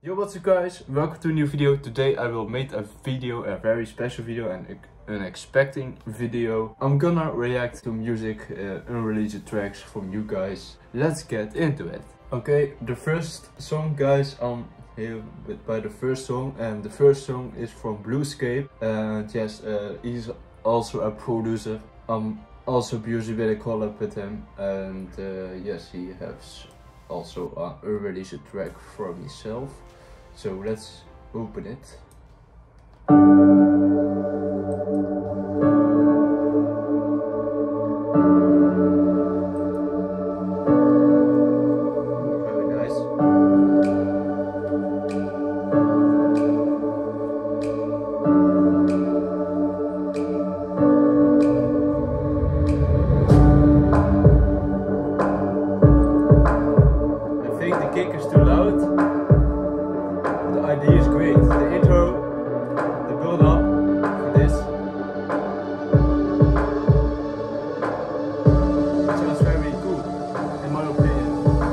Yo, what's up guys, welcome to a new video. Today I will make a video, a very special video and an expecting video. I'm gonna react to music, unreleased tracks from you guys. Let's get into it. Okay, the first song guys, I'm here by the first song, and the first song is from Bluescape. And yes, he's also a producer. I'm also busy with a collab with him, and yes, he has also a unreleased track from himself. So let's open it. Very nice. I think the kick is too loud. The idea is great. The intro, the build up for this. It sounds very cool, in my opinion.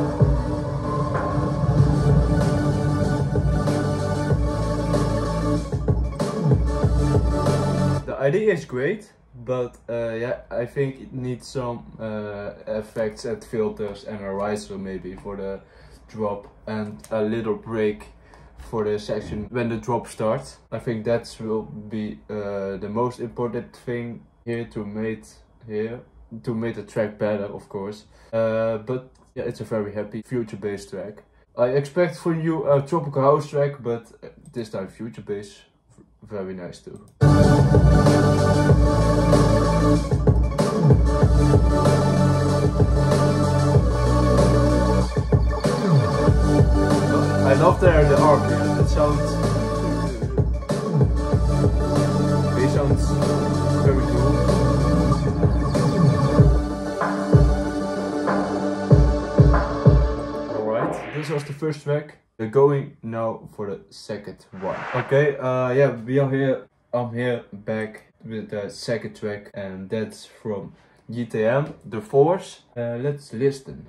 The idea is great, but yeah, I think it needs some effects and filters and a riser maybe for the drop, and a little break for the section when the drop starts. I think that will be the most important thing here to make the track better, of course. But yeah, it's a very happy future bass track. I expect from you a tropical house track, but this time future bass, very nice too. I love the RPM, it sounds very cool. Alright, this was the first track. We're going now for the second one. Okay, yeah, I'm here back with the second track, and that's from GTM, The Force. Let's listen.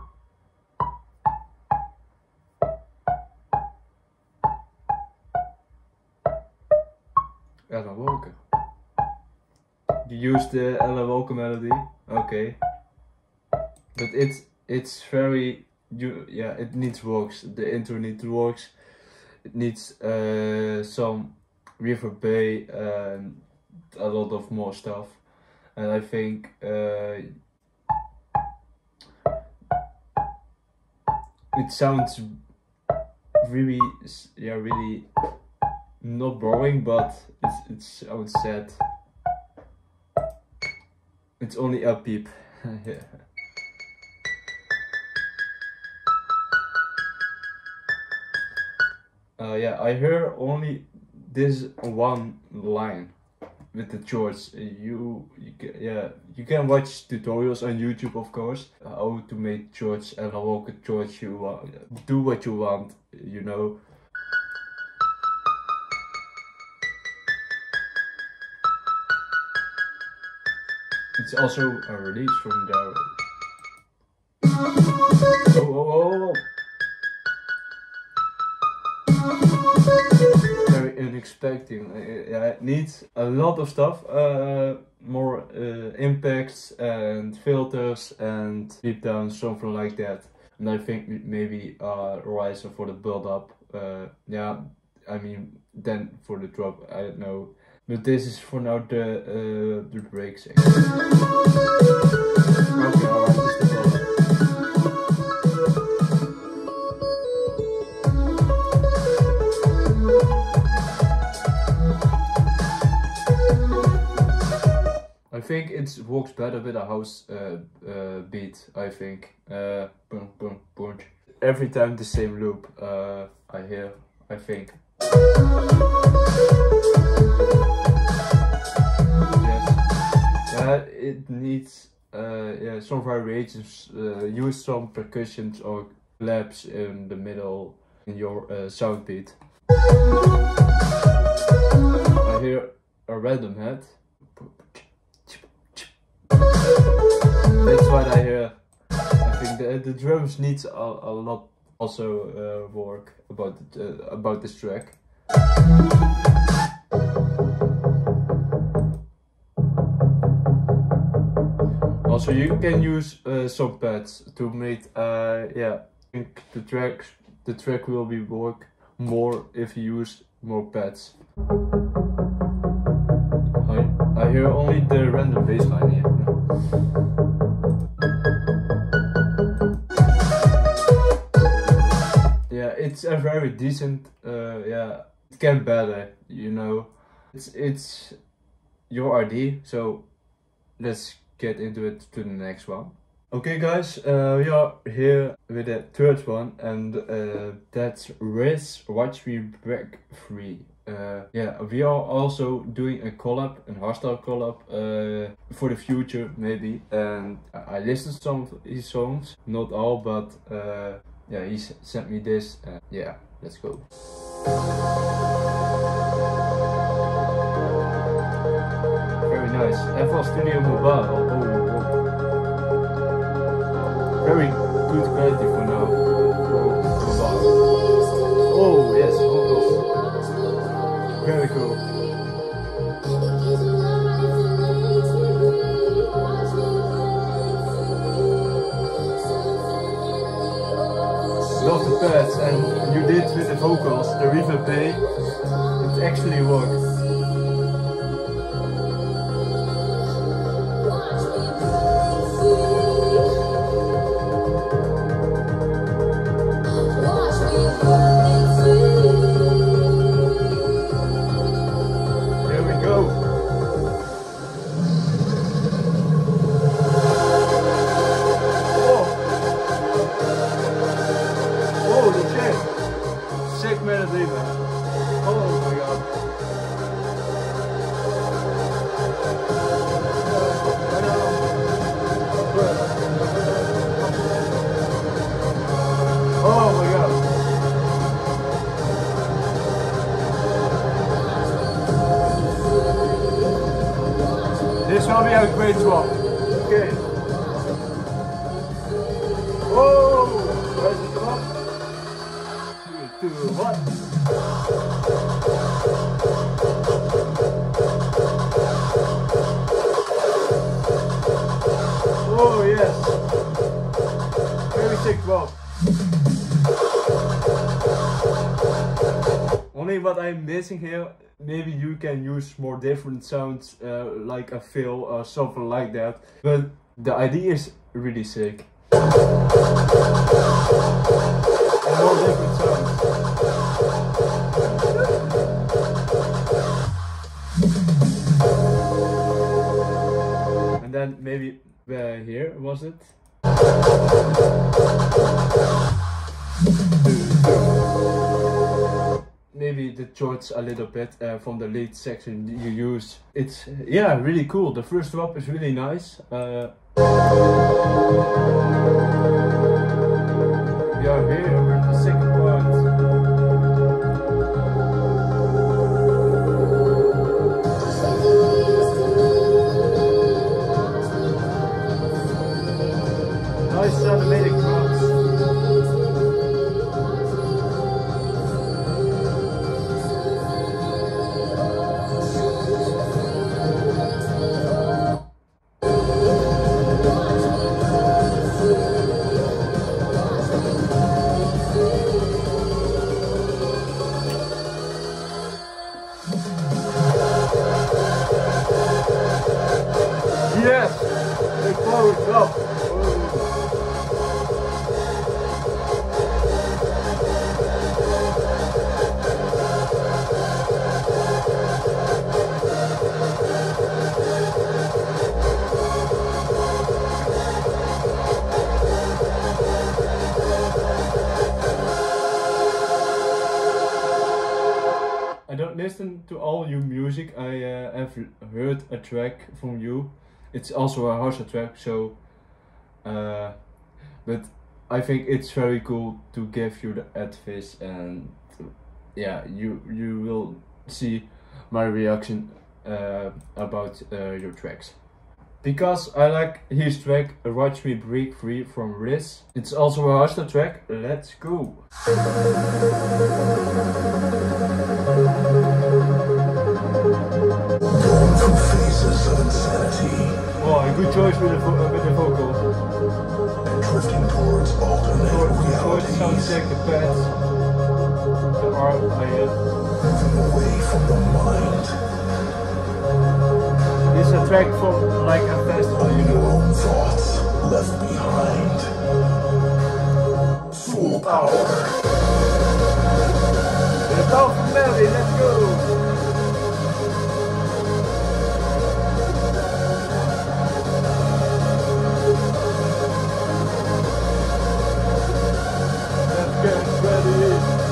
Ella Walker. You used the Ella Walker melody, okay. But it's very, yeah, it needs works. The intro needs works. It needs some reverb and a lot of more stuff. And I think it sounds really, yeah, really not boring, but it sounds sad. It's only upbeat. Yeah. Yeah, I heard only this one line with the chords. You can watch tutorials on YouTube, of course, how to make chords and how chords you do what you want, you know. It's also a release from there. Oh. Very unexpected. Yeah, it needs a lot of stuff. More impacts and filters and deep down, something like that. And I think maybe a riser for the build up. Yeah, I mean, then for the drop, I don't know. But this is for now the break section. Okay, alright, this is the build up. I think it works better with a house beat, I think. Boom, boom, boom. Every time the same loop I hear, I think. Yes. It needs yeah, some variations. Use some percussions or claps in the middle in your sound beat. I hear a random head. That's what I hear. I think the drums needs a lot also work about this track. Also, you can use some pads to make yeah. I think the track will be work more if you use more pads. I hear only the random bass line here. Yeah, it's a very decent. Yeah, it can better. You know, it's your idea. So let's get into it to the next one. Okay guys, we are here with the third one, and that's Riz Watch Me Break Free. Yeah, we are also doing a collab, a hardstyle collab, for the future maybe. And I listened to some of his songs, not all, but yeah, he sent me this. Yeah, let's go. Very nice. FL Studio Mobile. Oh. Very good quality for now. Oh yes, vocals. Very cool. Love the pads, and you did with the vocals, the reverb play. It actually worked. Sick melody, man. Oh my god. Oh my god. This will be a great swap. Okay. Oh, where's the drop? 3, 2, 1. Oh yes. Very sick drop. Only what I'm missing here, maybe you can use more different sounds, like a fill or something like that. But the idea is really sick. More different sounds. And then maybe here, was it? Maybe the chords a little bit from the lead section you use. It's, yeah, really cool. The first drop is really nice. We are here with the second part. Nice animated drums. Yes! They closed up. I don't listen to all your music. I have heard a track from you. It's also a hardstyle track, so but I think it's very cool to give you the advice, and yeah, you will see my reaction about your tracks. Because I like his track Watch Me Break Free from Riz. It's also a hardstyle track. Let's go. Going through phases of insanity. Oh, a good choice with the vocal. And drifting towards alternate realities. Sounds like the pads. The R, Moving away from the mind. This is a track from like a festival, you Your know. own thoughts left behind. Full power. The power from Melody, let's go! Let's get ready!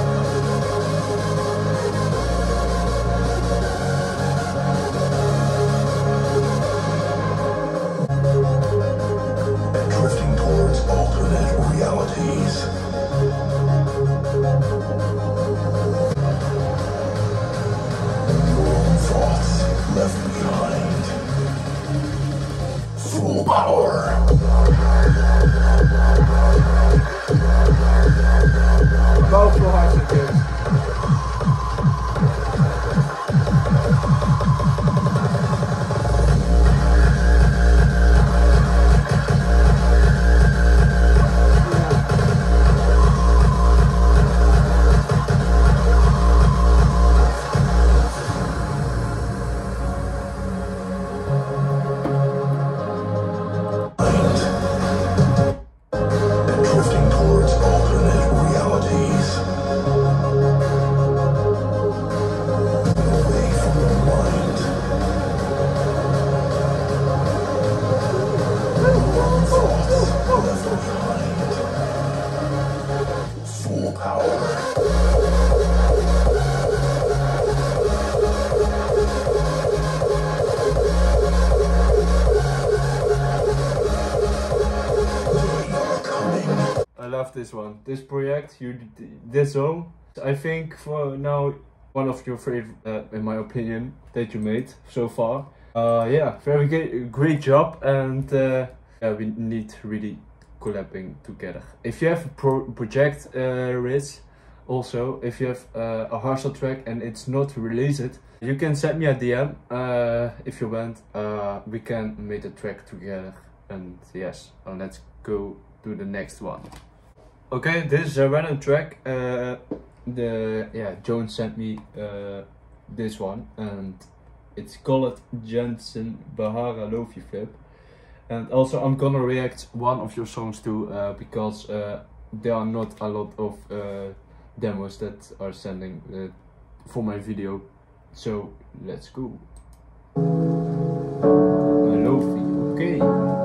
And drifting towards alternate realities. Your own thoughts left behind. Full power. Powerful hardstyle tunes. And drifting towards alternate realities. Away from the mind. Your own thoughts left behind. Full power. They are coming. I love this one. This project, this song, I think for now one of your favorite, in my opinion, that you made so far. Yeah, very great job, and yeah, we need really collabing together. If you have a project, Riz, also if you have a hardstyle track and it's not released, you can send me a DM if you want. We can make a track together, and yes, let's go to the next one. Okay, this is a random track. Joan sent me this one, and it's called Jensen Bahara Lofi Flip. And also I'm gonna react one of your songs too, because there are not a lot of demos that are sending for my video. So let's go. Lofi, okay.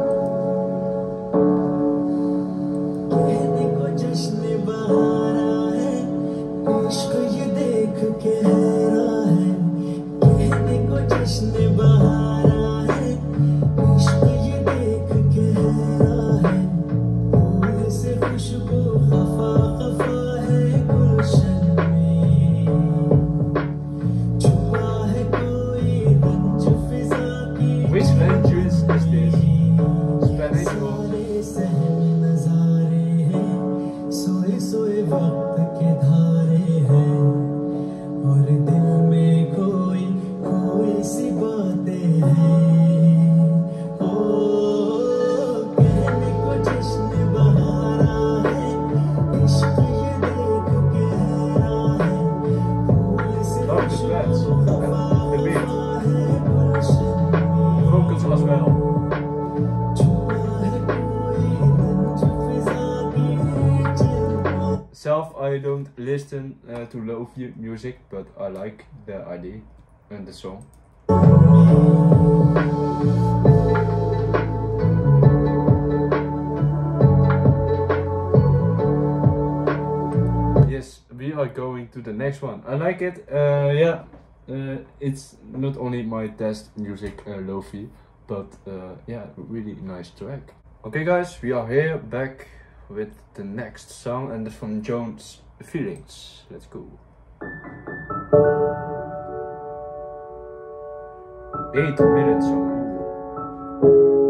Which language is this? Spanish or? Vocals as well. I don't listen to lo-fi music, but I like the idea and the song. Yes, we are going to the next one. I like it. It's not only my test music lo-fi, but yeah, really nice track. Okay guys, we are here back with the next song, and it's from Joan's Feelings. Let's go. 8 minutes song.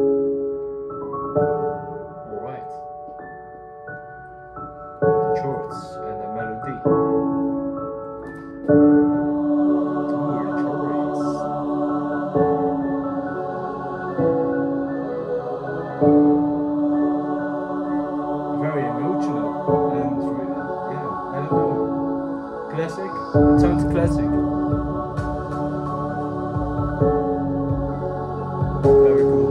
Very emotional and yeah, I don't know. Classic. It sounds classic. Very cool.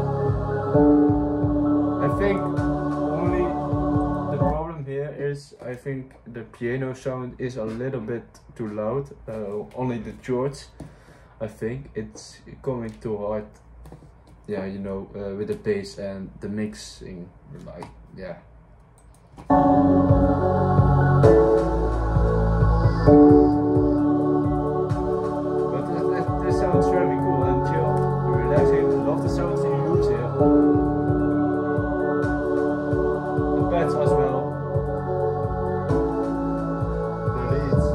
I think only the problem here is I think the piano sound is a little bit too loud. Only the chords. I think it's coming too hard. Yeah, you know, with the bass and the mixing, like, yeah. But this sounds very cool and chill, relaxing. I love the sounds you use here. The pads as well. The leads.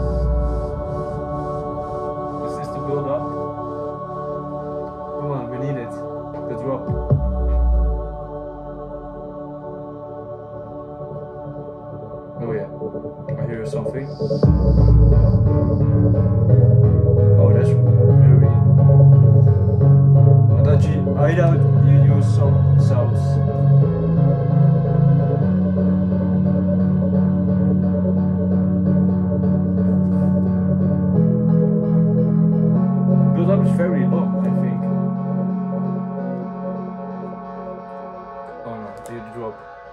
Is this the build up? Come on, we need it. The drop. Oh yeah, I hear something. Oh, that's very... I doubt you use some sounds. Build up is very long, I think. Oh no, the drop.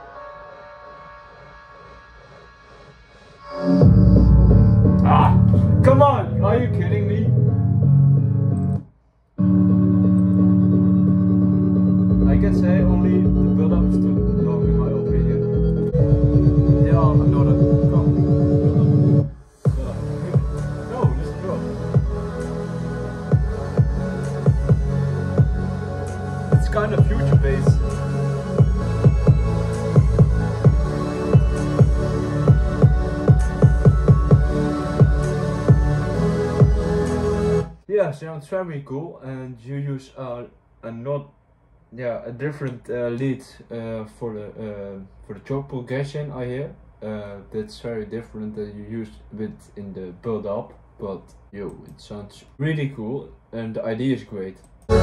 Ah! Come on! Are you kidding me? I can say only the build-up is too long in my opinion. There are another come. No, just drop. It's kind of future based. Yeah, sounds very cool, and you use a different lead for the chord progression. I hear that's very different than you used with in the build up, but yo, it sounds really cool, and the idea is great.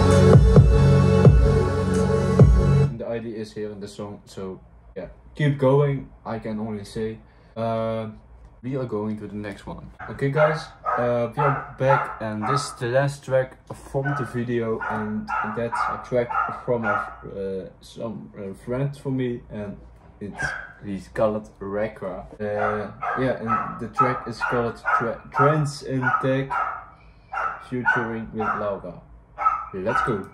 And the idea is here in the song, so yeah, keep going. I can only say. We are going to the next one. Okay guys, we are back, and this is the last track from the video, and that's a track from some friend for me, and he's called Rekra. Yeah, and the track is called Trance in Tech, featuring with Laura. Let's go.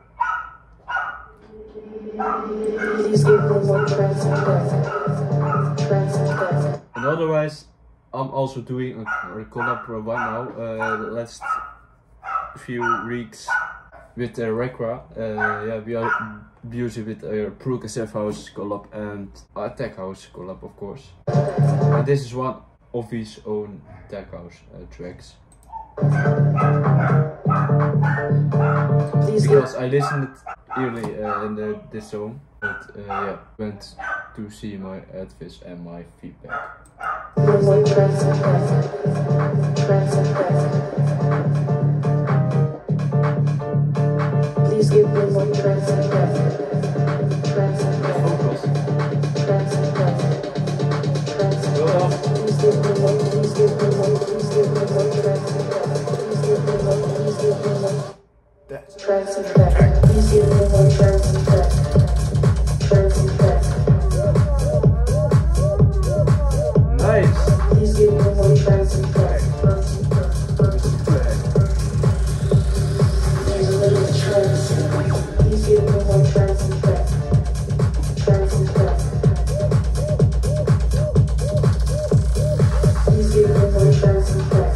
And otherwise, I'm also doing a collab right now, the last few weeks with Rekra. Yeah, we are busy with a Progressive House collab and a Tech House collab, of course. And this is one of his own Tech House tracks. Because I listened it early in this song, but yeah, went to see my advice and my feedback. Please give me more trance and death. Please give me more, please give me more, please give me more trance and death. Please give me more, please give me more trance and death. Please give me more trance and death. Trance and death. Nice. Please give me more trance and death. There's a little trance. Please give me more trance and death. Trance and death. Please give me more trance and death.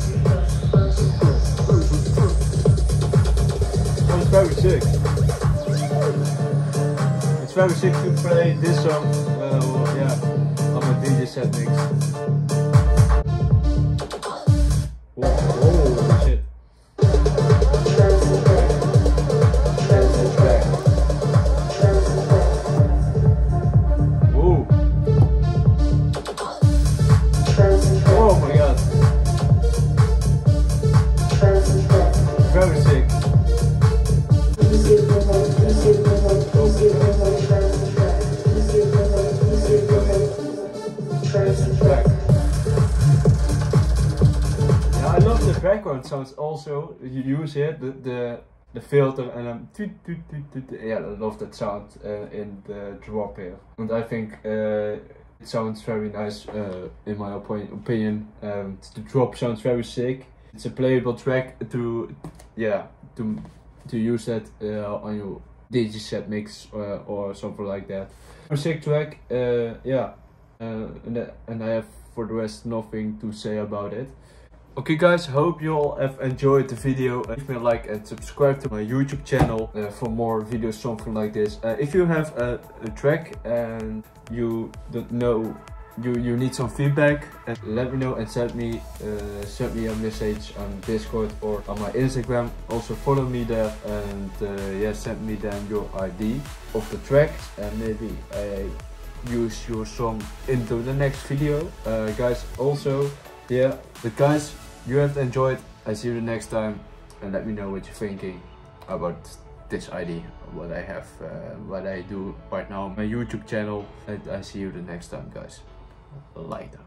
It's very sick. It's very sick to play this song, yeah, on a DJ set mix. Oh shit. Whoa. Oh my god. background sounds also, you use here the filter and yeah, I love that sound in the drop here. And I think it sounds very nice in my opinion. The drop sounds very sick. It's a playable track to use that on your DJ set mix or something like that. A sick track, yeah. And I have for the rest nothing to say about it. Okay guys, hope you all have enjoyed the video. Leave me a like and subscribe to my YouTube channel for more videos, something like this. If you have a track and you don't know, you need some feedback, and let me know and send me a message on Discord or on my Instagram. Also follow me there, and yeah, send me then your ID of the track, and maybe I use your song into the next video. Guys, also, yeah, but guys, you have enjoyed. I see you the next time, and let me know what you're thinking about this idea, what I have, what I do right now on my YouTube channel. And I see you the next time, guys. Later.